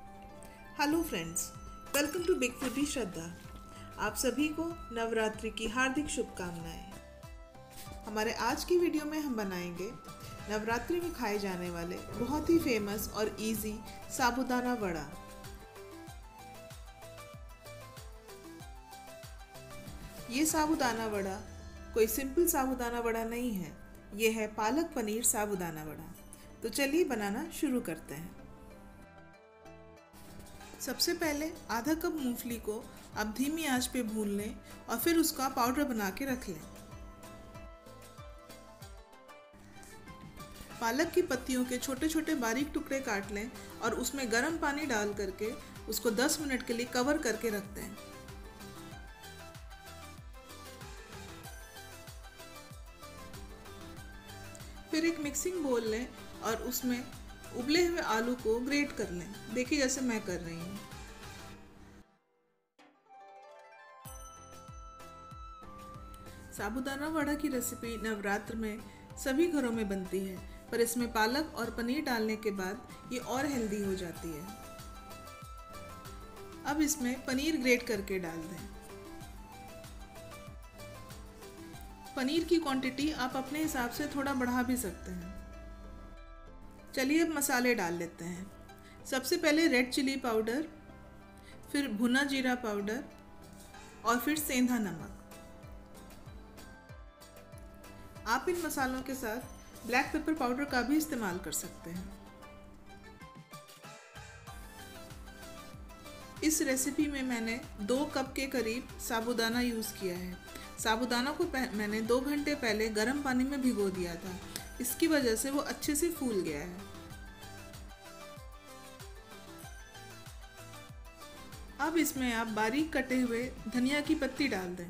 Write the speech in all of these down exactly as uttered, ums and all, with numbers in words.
Hello friends, welcome to big foodie Shraddha. आप सभी को नवरात्रि की हार्दिक शुभकामनाएं। हमारे आज की वीडियो में हम बनाएंगे नवरात्रि में खाए जाने वाले बहुत ही फेमस और इजी साबूदाना वड़ा। ये साबूदाना वड़ा कोई सिंपल साबूदाना वड़ा नहीं है, ये है पालक पनीर साबूदाना वड़ा। तो चलिए बनाना शुरू करते हैं। सबसे पहले आधा कप मूंगफली को आप धीमी आंच पे भून लें और फिर उसका पाउडर बना के रख लें। पालक की पत्तियों के छोटे छोटे बारीक टुकड़े काट लें और उसमें गर्म पानी डाल करके उसको दस मिनट के लिए कवर करके रख दें। फिर एक मिक्सिंग बोल लें और उसमें उबले हुए आलू को ग्रेट कर लें। देखिए जैसे मैं कर रही हूँ। साबूदाना वड़ा की रेसिपी नवरात्र में सभी घरों में बनती है, पर इसमें पालक और पनीर डालने के बाद ये और हेल्दी हो जाती है। अब इसमें पनीर ग्रेट करके डाल दें। पनीर की क्वांटिटी आप अपने हिसाब से थोड़ा बढ़ा भी सकते हैं। चलिए अब मसाले डाल लेते हैं। सबसे पहले रेड चिली पाउडर, फिर भुना जीरा पाउडर और फिर सेंधा नमक। आप इन मसालों के साथ ब्लैक पेपर पाउडर का भी इस्तेमाल कर सकते हैं। इस रेसिपी में मैंने दो कप के करीब साबूदाना यूज़ किया है। साबूदाना को मैंने दो घंटे पहले गर्म पानी में भिगो दिया था, इसकी वजह से वो अच्छे से फूल गया है। अब इसमें आप बारीक कटे हुए धनिया की पत्ती डाल दें।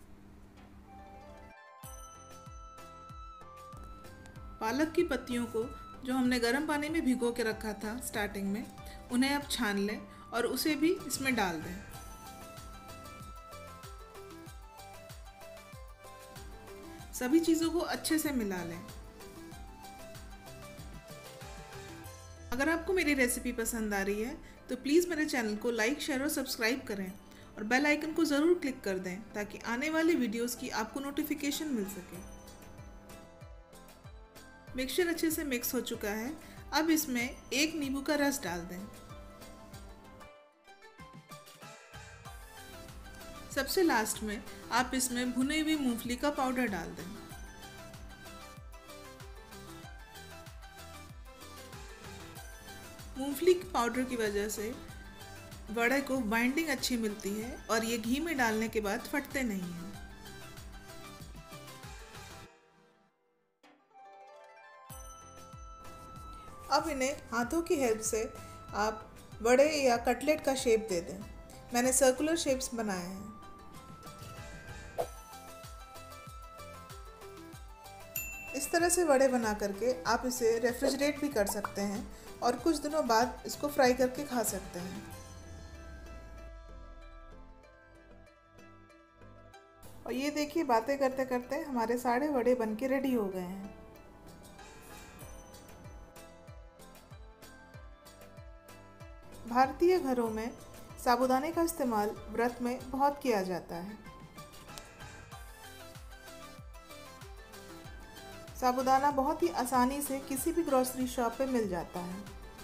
पालक की पत्तियों को जो हमने गर्म पानी में भिगो के रखा था स्टार्टिंग में, उन्हें आप छान लें और उसे भी इसमें डाल दें। सभी चीज़ों को अच्छे से मिला लें। अगर आपको मेरी रेसिपी पसंद आ रही है तो प्लीज़ मेरे चैनल को लाइक, शेयर और सब्सक्राइब करें और बेल आइकन को ज़रूर क्लिक कर दें ताकि आने वाली वीडियोस की आपको नोटिफिकेशन मिल सके। मिक्सचर अच्छे से मिक्स हो चुका है। अब इसमें एक नींबू का रस डाल दें। सबसे लास्ट में आप इसमें भुने हुई मूंगफली का पाउडर डाल दें। मूंगफली के पाउडर की वजह से वड़े को बाइंडिंग अच्छी मिलती है और ये घी में डालने के बाद फटते नहीं हैं। अब इन्हें हाथों की हेल्प से आप वड़े या कटलेट का शेप दे दें। मैंने सर्कुलर शेप्स बनाए हैं। इस तरह से वड़े बना करके आप इसे रेफ्रिजरेट भी कर सकते हैं और कुछ दिनों बाद इसको फ्राई करके खा सकते हैं। और ये देखिए, बातें करते करते हमारे सारे वड़े बनके रेडी हो गए हैं। भारतीय घरों में साबूदाने का इस्तेमाल व्रत में बहुत किया जाता है। साबूदाना बहुत ही आसानी से किसी भी ग्रोसरी शॉप पे मिल जाता है।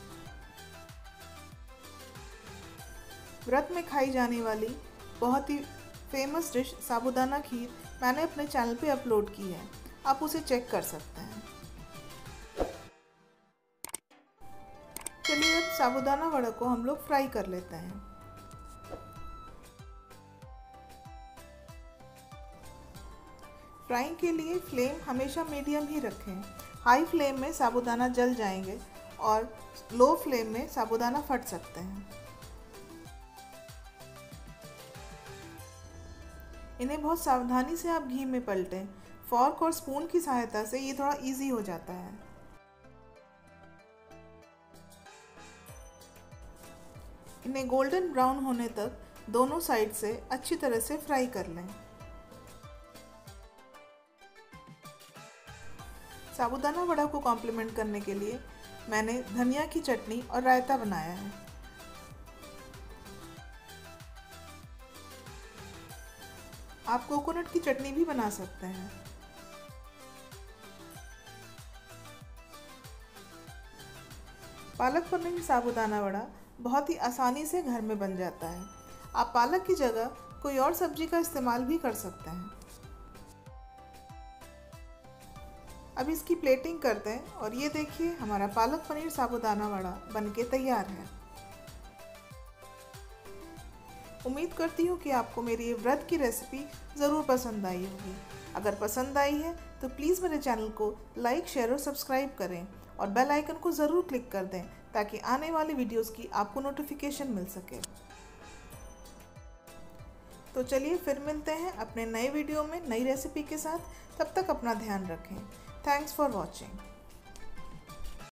व्रत में खाई जाने वाली बहुत ही फेमस डिश साबूदाना खीर मैंने अपने चैनल पे अपलोड की है, आप उसे चेक कर सकते हैं। चलिए अब साबूदाना वड़ा को हम लोग फ्राई कर लेते हैं। फ्राइंग के लिए फ्लेम हमेशा मीडियम ही रखें। हाई फ्लेम में साबूदाना जल जाएंगे और लो फ्लेम में साबूदाना फट सकते हैं। इन्हें बहुत सावधानी से आप घी में पलटें। फॉर्क और स्पून की सहायता से ये थोड़ा इजी हो जाता है। इन्हें गोल्डन ब्राउन होने तक दोनों साइड से अच्छी तरह से फ्राई कर लें। साबूदाना वड़ा को कॉम्प्लीमेंट करने के लिए मैंने धनिया की चटनी और रायता बनाया है। आप कोकोनट की चटनी भी बना सकते हैं। पालक पनीर साबूदाना वड़ा बहुत ही आसानी से घर में बन जाता है। आप पालक की जगह कोई और सब्जी का इस्तेमाल भी कर सकते हैं। अब इसकी प्लेटिंग करते हैं और ये देखिए हमारा पालक पनीर साबूदाना वड़ा बनके तैयार है। उम्मीद करती हूँ कि आपको मेरी ये व्रत की रेसिपी ज़रूर पसंद आई होगी। अगर पसंद आई है तो प्लीज़ मेरे चैनल को लाइक, शेयर और सब्सक्राइब करें और बेल आइकन को ज़रूर क्लिक कर दें ताकि आने वाली वीडियोस की आपको नोटिफिकेशन मिल सके। तो चलिए फिर मिलते हैं अपने नए वीडियो में नई रेसिपी के साथ। तब तक अपना ध्यान रखें। Thanks for watching.